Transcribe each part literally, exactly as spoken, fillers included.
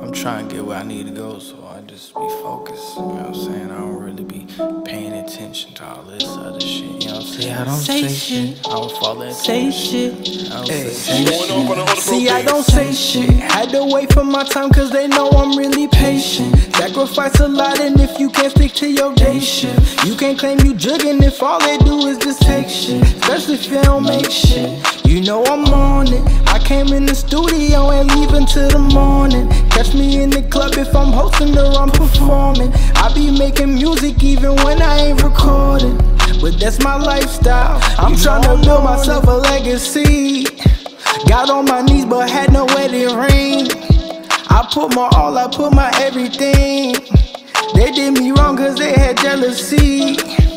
I'm trying to get where I need to go, so I just be focused, you know what I'm saying? I don't really be paying attention to all this other shit, you know what I'm saying? I don't say, say shit, shit. I don't fall into say shit. I don't Hey, say shit. See, I don't say shit. Had to wait for my time cause they know I'm really patient. Sacrifice a lot, and if you can't stick to your day shift, you can't claim you jugging if all they do is just take shit. Especially if you don't make shit. You know I'm on it. I came in the studio and leave until the morning. Catch me in the club if I'm hosting or I'm performing. I be making music even when I ain't recording, but that's my lifestyle. I'm trying to build myself a legacy. Got on my knees but had no wedding ring. I put my all, I put my everything. They did me wrong cause they had jealousy,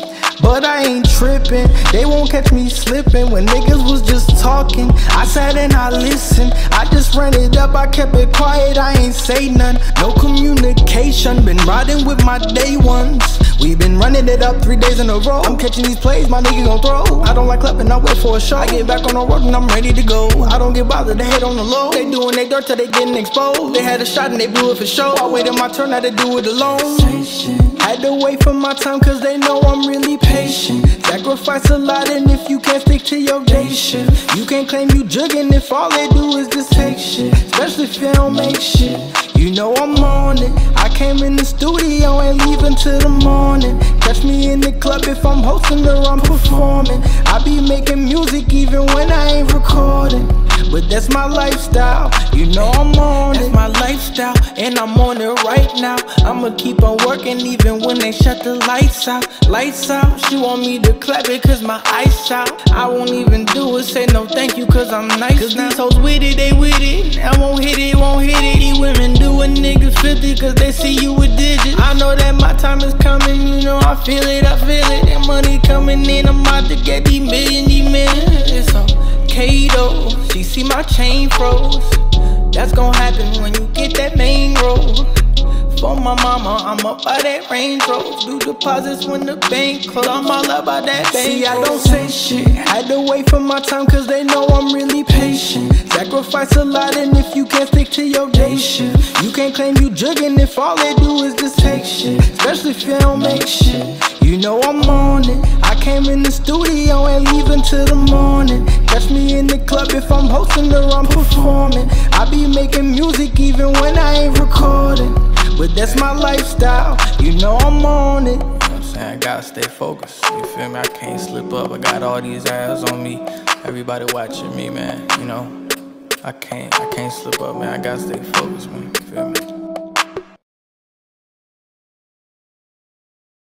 but I ain't tripping. They won't catch me slipping. When niggas was just talking, I sat and I listened. I just ran it up, I kept it quiet, I ain't say none. No communication, been riding with my day ones. We been running it up three days in a row. I'm catching these plays, my nigga gon' throw. I don't like clapping, I wait for a show. I get back on the road and I'm ready to go. I don't get bothered, they hate on the low. They doing they dirt till they getting exposed. They had a shot and they blew it for show. I waited my turn, I had to do it alone. Had to wait for my time cause they know I'm really patient. Sacrifice a lot, and if you can't stick to your day shift, you can't claim you jugging if all they do is just take shit. Especially if you don't make shit. You know I'm on it. I came in the studio and leave until the morning. Catch me in the club if I'm hosting or I'm performing. I be making music even when I ain't recording, but that's my lifestyle. You know I'm on it. That's my lifestyle, and I'm on it right now. I'ma keep on working even when they shut the lights out. Lights out. She want me to clap it cause my eyes out. I won't even do it, say no thank you cause I'm nice. Cause these hoes with it, they with it. I won't hit it, won't hit it. These women do a nigga fifty cause they see you with digits. I know that my time is coming, you know I feel it, I feel it. That money coming in, I'm about to get these million, these million. It's okay though. She see my chain froze. That's gon' happen when you get that main road. For my mama, I'm up by that Range Rover. Do deposits when the bank close. I'm all about that bank. See, I don't say shit. Had to wait for my time cause they know I'm really patient. Sacrifice a lot, and if you can't stick to your day shift, you can't claim you jugging if all they do is just take shit. Especially if you don't make shit. You know I'm on it. I came in the studio and leave until the morning. Catch me in the club if I'm hosting or I'm performing. I be making music even when I ain't recording, but that's my lifestyle. You know I'm on it. You know what I'm saying? I gotta stay focused. You feel me? I can't slip up. I got all these eyes on me. Everybody watching me, man. You know, I can't, I can't slip up, man. I gotta stay focused, man. You feel me?